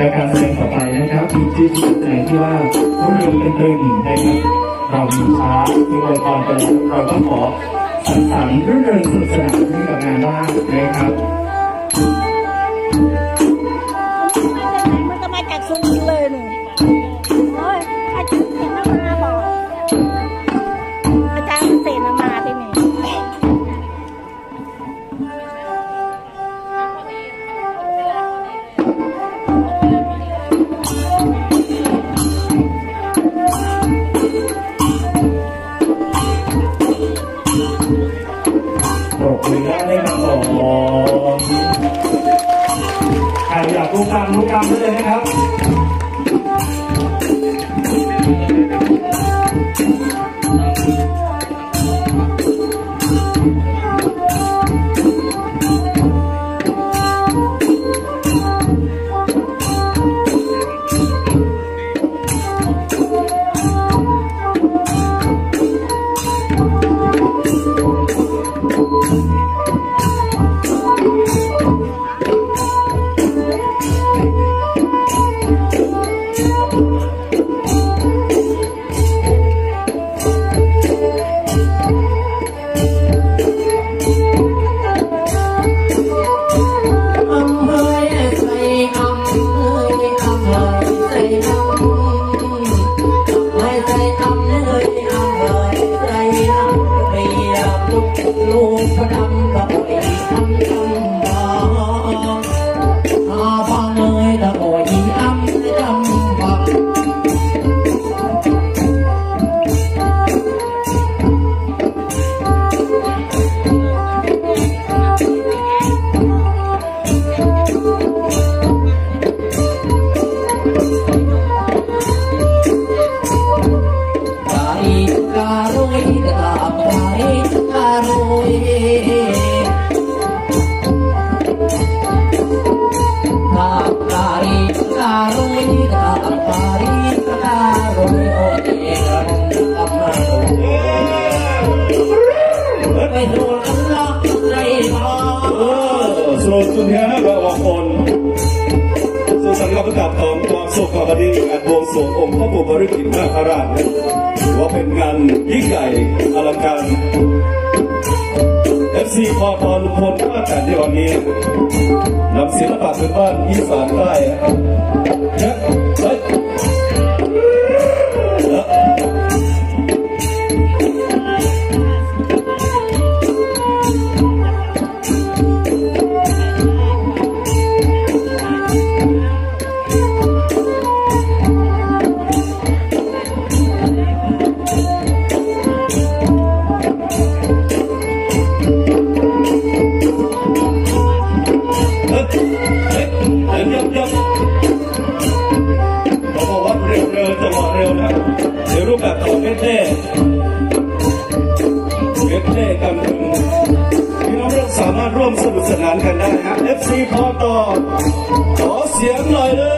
ในการแสดงต่อไปนะครับมีชื่อแสดงที่ว่ารุ่นเรืองเป็นตึงนะครับเรามีช้ามีอวยพรกันเราก็ขอสังสรรค์รื่นเริงสนุกสนานให้กับงานว่างนะครับมันจะมาจากซุ้มเลยหนูโอ้ยอาจารย์เสนามาบอกอาจารย์เสนามาที่นี่ปรบมือได้ครับผมใครอยากรู้กรรมได้เลยนะครับสุนทรภะวะคนสุสังฆประกาศของความสุขของพอดีการบวงสรวงองค์พระปู่ปริกิตนาคราชถือว่าเป็นงานยิ่งใหญ่อลังการ FC พอพอลุงพลมาแต่ในวันนี้นำศิลปะพื้นบ้านอีสานใต้สามารถร่วมสนุกสนานกันได้ฮะ FC พอต่อขอเสียงหน่อยเลย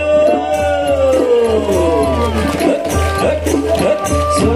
เชิ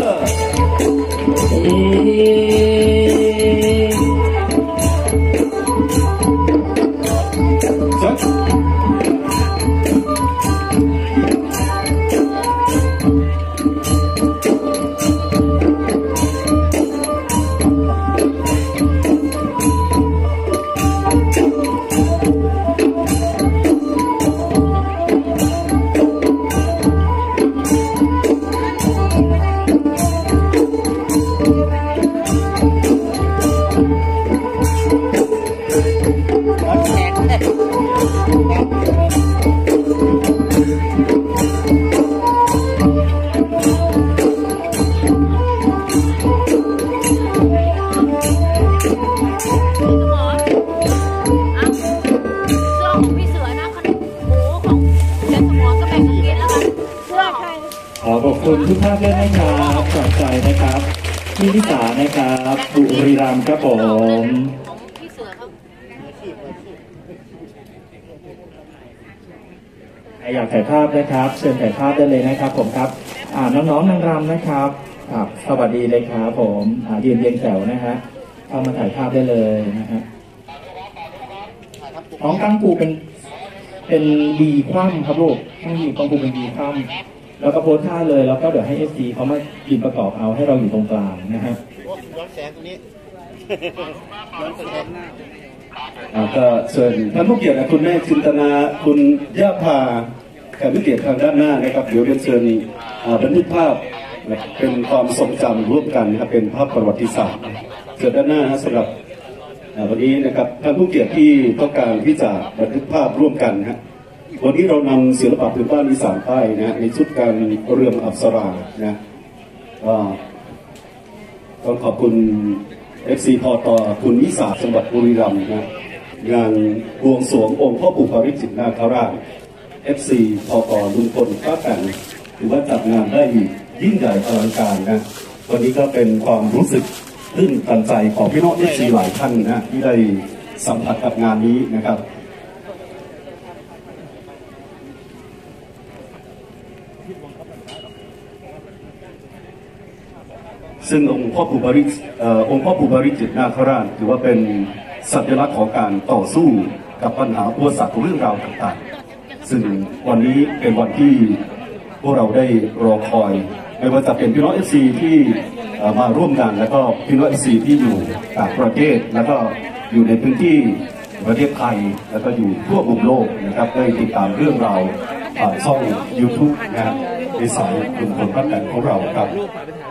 ขอบคุณทุกท่านด้วยนะครับจากใจนะครับพี่นิสานะครับบุรีรัมย์ครับผมอยากถ่ายภาพนะครับเชิญถ่ายภาพได้เลยนะครับผมครับน้องๆนางรำนะครับสวัสดีเลยครับผมยืนเรียงแถวนะฮะเข้ามาถ่ายภาพได้เลยนะฮะน้องกังปูเป็นเป็นดีคว่ำครับลูกช่างดีกองภูเป็นดีคว่ำแล้วก็โพสท่าเลยแล้วก็เดี๋ยวให้ FC เขามายืนประกอบเอาให้เราอยู่ตรงกลางนะฮะย้อนแสงตรงนี้ย้อนแสงหน้าก็เชิญท่านผู้เกียรติคุณแม่จินตนาคุณย่าพาแขกผู้เกียรติทางด้านหน้านะครับเดี๋ยวเรียนเชิญบันทึกภาพเป็นความทรงจำร่วมกันนะครับเป็นภาพประวัติศาสตร์เชิญด้านหน้าสำหรับวันนี้นะครับท่านผู้เกียรติที่ต้องการที่จะบันทึกภาพร่วมกันนะวันนี้เรานำศิลปะพื้นบ้านอีสานใต้นะในชุดการเรือมอัปสรานะต้องขอบคุณ FC พอต่อคุณวิสาจังหวัดบุรีรัมย์นะงานบวงสรวงองค์พ่อปู่ปาริจิตนาคราช FC พอต่อลุงพลป้าแตนถือว่าจัดงานได้ยิ่งใหญ่อลังการนะวันนี้ก็เป็นความรู้สึกตื้นตันใจของพี่น้อง FC หลายท่านนะที่ได้สัมผัสกับงานนี้นะครับซึ่งองค์พ่อปู่ปาริจิตนาคราชถือว่าเป็นสัญลักษณ์ของการต่อสู้กับปัญหาอุปสรรคเรื่องราวต่างๆซึ่งวันนี้เป็นวันที่พวกเราได้รอคอยไม่ว่าจะเป็นพี่น้อง FC ที่มาร่วมงานแล้วก็พี่น้อง FC ที่อยู่ต่างประเทศแล้วก็อยู่ในพื้นที่ประเทศไทยแล้วก็อยู่ทั่วมุมโลกนะครับได้ติดตามเรื่องราวผ่านช่อง YouTube นะในสายคุณคนพระแต่ของเราครับ